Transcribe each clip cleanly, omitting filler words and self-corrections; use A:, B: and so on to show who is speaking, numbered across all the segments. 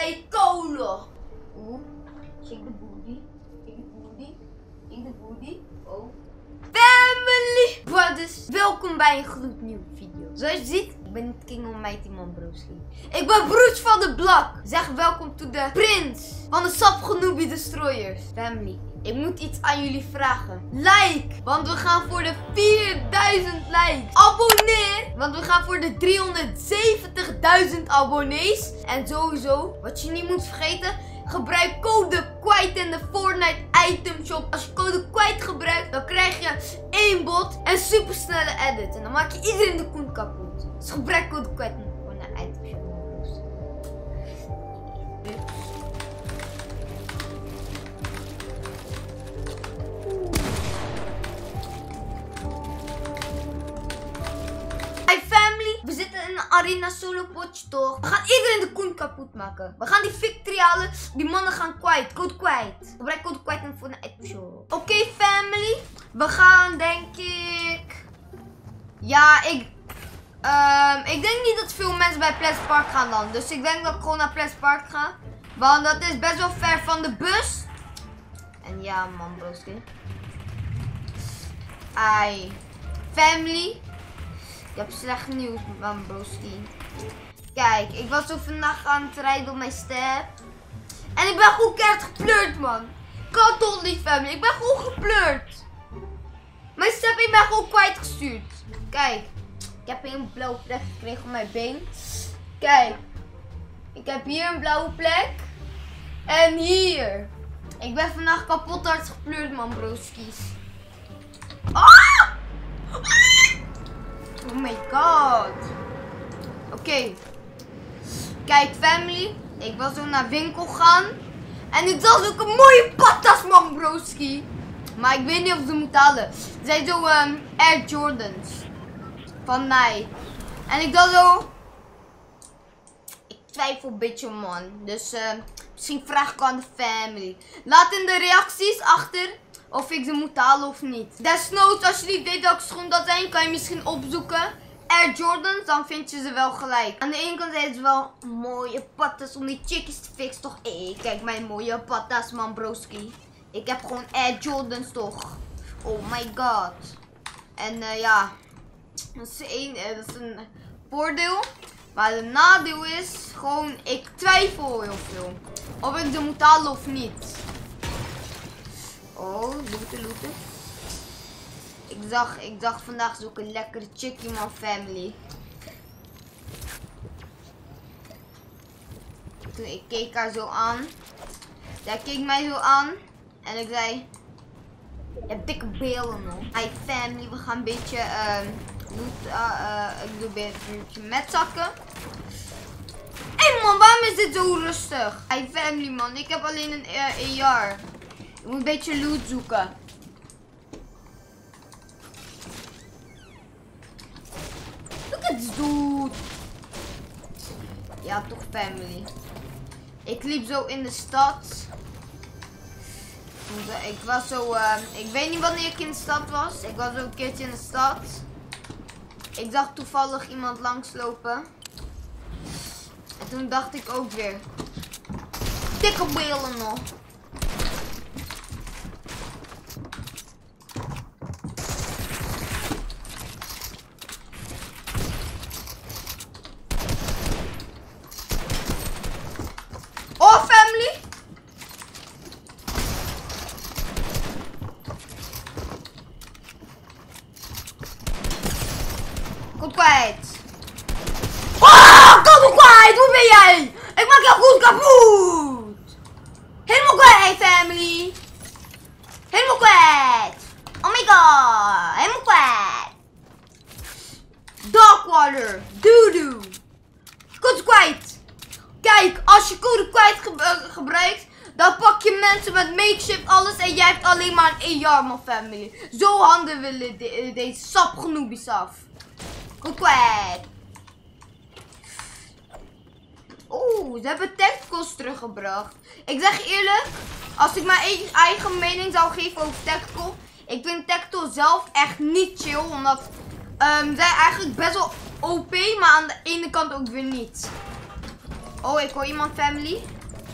A: bij kolen. Oeh, shake the booty. Shake the booty. Shake the booty. Oh. Family brothers, welkom bij een gloednieuwe video. Zoals je ziet, ik ben niet King Almighty man broski. Ik ben Broes van de Blok. Zeg welkom to de prins van de Sapgenoobie Destroyers. Family, ik moet iets aan jullie vragen. Like, want we gaan voor de 4000 likes. Abonneer, want we gaan voor de 370.000 abonnees. En sowieso, wat je niet moet vergeten, gebruik code KWIGHT in de Fortnite item shop. Als je code KWIGHT gebruikt, dan krijg je 1 bot en supersnelle edit. En dan maak je iedereen de koen kapot. Dus gebruik code KWIGHT in de Fortnite item shop. We zitten in een arena solo potje toch? We gaan iedereen de koen kapot maken. We gaan die victory halen. Die mannen gaan kwijt. Code kwijt. Gebruik code kwijt voor een item shop. Oké, family. We gaan denk ik... Ja, ik denk niet dat veel mensen bij Plastic Park gaan dan. Dus ik denk dat ik gewoon naar Plastic Park ga. Want dat is best wel ver van de bus. En ja man broski. Ai. Family. Je hebt slecht nieuws, man broski. Kijk, ik was zo vandaag aan het rijden op mijn step. En ik ben gewoon keihard gepleurd, man. Ik kan toch niet, family. Ik ben gewoon gepleurd. Mijn step heeft mij gewoon kwijtgestuurd. Kijk, ik heb hier een blauwe plek gekregen op mijn been. Kijk, ik heb hier een blauwe plek. En hier. Ik ben vandaag kapot hard gepleurd, man broskies. Ah! Oh my god. Oké. Kijk family. Ik wil zo naar winkel gaan. En ik zag ook een mooie patas man broski. Maar ik weet niet of ze moeten halen. Ze zijn zo Air Jordans. Van mij. En ik dacht zo. Ik twijfel een beetje man. Dus misschien vraag ik aan de family. Laat in de reacties achter. Of ik ze moet halen of niet. Desnoods, als je niet weet welke schoen dat zijn, kan je misschien opzoeken. Air Jordans, dan vind je ze wel gelijk. Aan de ene kant zijn ze wel mooie patas om die chickies te fixen. Toch, kijk mijn mooie patas man broski. Ik heb gewoon Air Jordans toch. Oh my god. En ja, dat is een voordeel. Maar het nadeel is gewoon, ik twijfel heel veel. Of ik ze moet halen of niet. Oh, looten. Ik zag vandaag zo'n lekkere chickie man family. Toen ik keek haar zo aan. Zij keek mij zo aan. En ik zei. Je hebt dikke beelden nog. Hi family, we gaan een beetje ik doe een beetje met zakken. Hé man, waarom is dit zo rustig? Hi family man, ik heb alleen een AR. Ik moet een beetje loot zoeken. Look at this dude. Ja, toch family. Ik liep zo in de stad. Ik was zo, ik weet niet wanneer ik in de stad was. Ik was zo een keertje in de stad. Ik zag toevallig iemand langslopen. En toen dacht ik ook weer. Dikke beelden nog. Oh family. Goed kwijt. Oh, kom kwijt. Hoe ben jij? Ik maak jou goed kapot. Helemaal kwijt family. Helemaal kwijt. Oh my god. Helemaal kwijt. Darkwater. Doodoo. Goed kwijt. Kijk, als je code kwijt gebruikt, dan pak je mensen met makeshift alles en jij hebt alleen maar een AR, man family. Zo handen willen deze sapgenoobies af. Goed kwijt. Oeh, ze hebben tacticals teruggebracht. Ik zeg eerlijk, als ik mijn eigen mening zou geven over tactical, ik vind tactical zelf echt niet chill, omdat zij eigenlijk best wel OP, maar aan de ene kant ook weer niet. Oh, ik hoor iemand, family.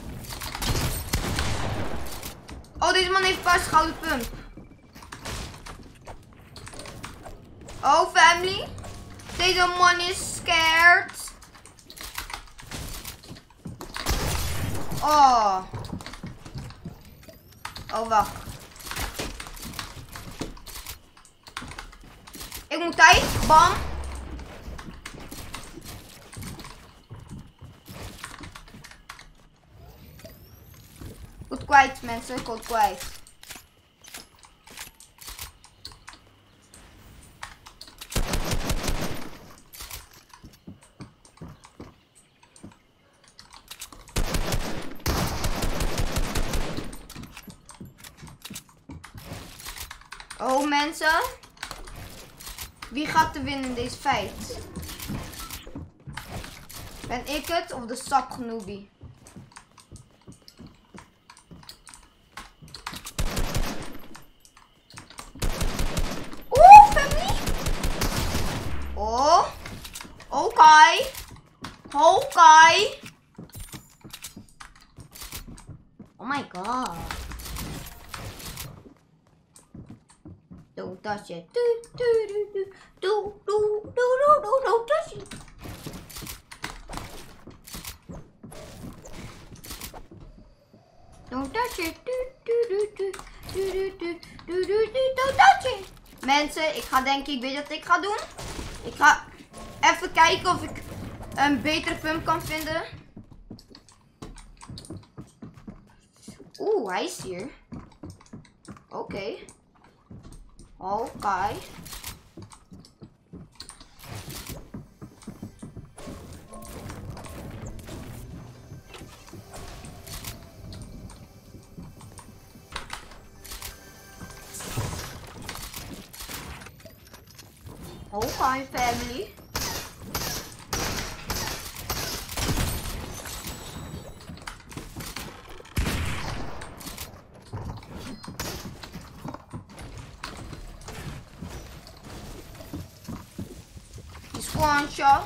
A: Oh, deze man heeft vast gouden pump. Oh, family. Deze man is scared. Oh. Oh, wacht. Ik moet tijd. Bam. Goed kwijt, mensen. Goed kwijt. Oh, mensen. Wie gaat er winnen in deze fight? Ben ik het of de sapgenoebie? Oeh, family. Oh. Oké. Oké. Oh my god. Don't touch it. Don't touch it. Don't touch it. Don't touch it. Mensen, ik ga denken, ik weet wat ik ga doen. Ik ga even kijken of ik een betere pump kan vinden. Oeh, hij is hier. Oké. Oké. Oké, family. One shot.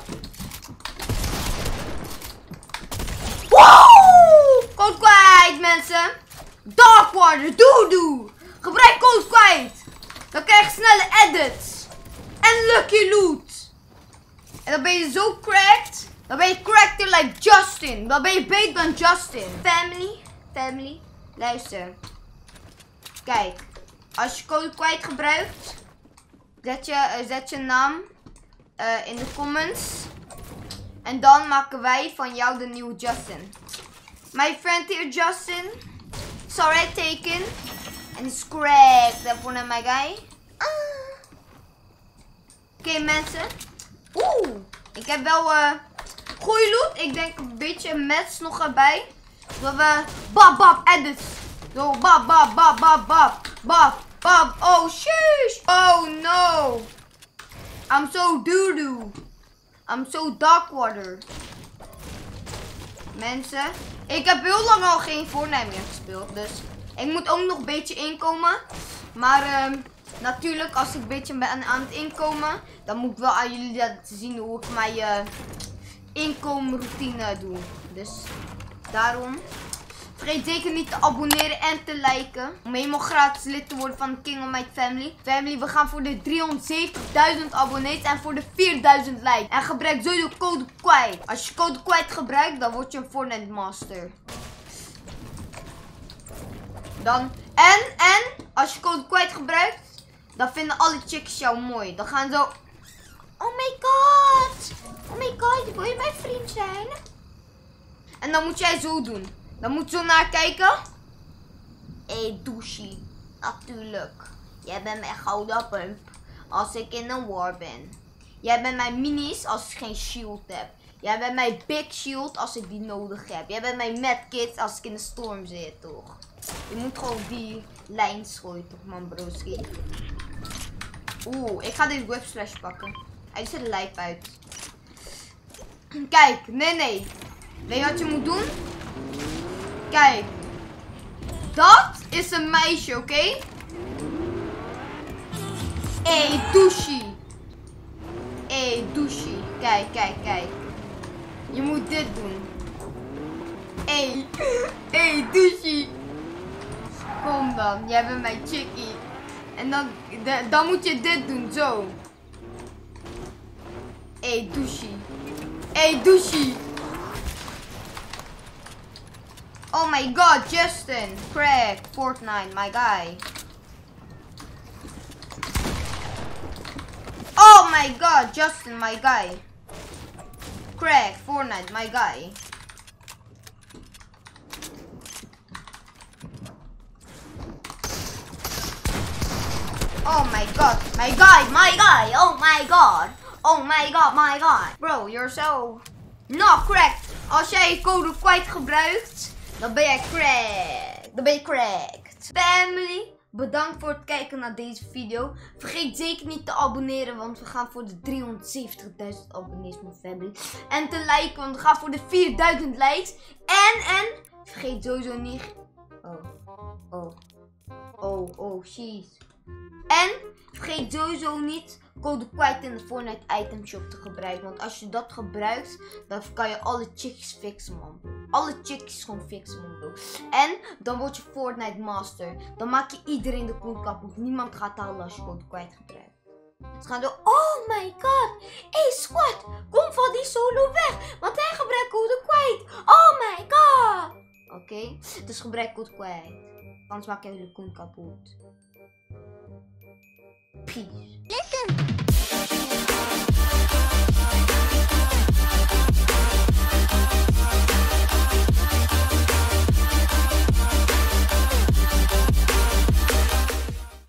A: Wow! Code kwijt, mensen. Darkwater, doe. Gebruik code kwijt. Dan krijg je snelle edits. En lucky loot. En dan ben je zo cracked. Dan ben je cracked like Justin. Dan ben je beter dan Justin. Family. Luister. Kijk. Als je code kwijt gebruikt. Zet je naam. In de comments. En dan maken wij van jou de nieuwe Justin. My friend here, Justin. Sorry, taken. And it's cracked. Dat voor my guy. Oké, mensen. Oeh. Ik heb wel goeie loot. Ik denk een beetje mets nog erbij. Dat we bab edits. Zo bab. Oh, sheesh. Oh no. I'm so doo-doo. I'm so darkwater. Mensen, ik heb heel lang al geen Fortnite meer gespeeld. Dus ik moet ook nog een beetje inkomen. Maar natuurlijk, als ik een beetje ben aan het inkomen, dan moet ik wel aan jullie laten zien hoe ik mijn inkomenroutine doe. Dus daarom. Vergeet zeker niet te abonneren en te liken. Om helemaal gratis lid te worden van de King of Might Family. Family, we gaan voor de 370.000 abonnees en voor de 4.000 likes. En gebruik sowieso code kwijt. Als je code kwijt gebruikt, dan word je een Fortnite master. Dan, en als je code kwijt gebruikt, dan vinden alle chicks jou mooi. Dan gaan zo, oh my god, wil je mijn vriend zijn? En dan moet jij zo doen. Dan moet je zo naar kijken. Hey douchie, natuurlijk. Jij bent mijn gouden pump als ik in een war ben. Jij bent mijn minis als ik geen shield heb. Jij bent mijn big shield als ik die nodig heb. Jij bent mijn medkit als ik in de storm zit, toch? Je moet gewoon die lijn gooien, toch man, broski. Oeh, ik ga deze web slash pakken. Hij ziet er lijp uit. Kijk, nee. Weet je wat je moet doen? Kijk. Dat is een meisje, oké? Hey, douchie. Hey, douchie. Kijk. Je moet dit doen. Hey, douchie. Kom dan, jij bent mijn chickie. En dan moet je dit doen, zo. Hey, douchie. Oh my god, Justin. Crack, Fortnite, my guy. Oh my god, Justin, my guy. Crack, Fortnite, my guy. Oh my god, my guy, oh my god. Oh my god, my god. Bro, you're so not cracked. Als jij code kwijt gebruikt, dan ben jij cracked. Dan ben je cracked. Family, bedankt voor het kijken naar deze video. Vergeet zeker niet te abonneren, want we gaan voor de 370.000 abonnees met family. En te liken, want we gaan voor de 4000 likes. En vergeet sowieso niet... Oh, jeez. En vergeet sowieso niet code kwijt in de Fortnite item shop te gebruiken. Want als je dat gebruikt, dan kan je alle chickies fixen, man. Alle chickies gewoon fixen, man, bro. En dan word je Fortnite master. Dan maak je iedereen de koel kapot. Niemand gaat halen als je code kwijt gebruikt. Ze gaan door. Oh my god. Hey squad, kom van die solo weg. Want hij gebruikt code kwijt. Oh my god. Oké, dus gebruik code kwijt. Anders maak je de koel kapot. Peace.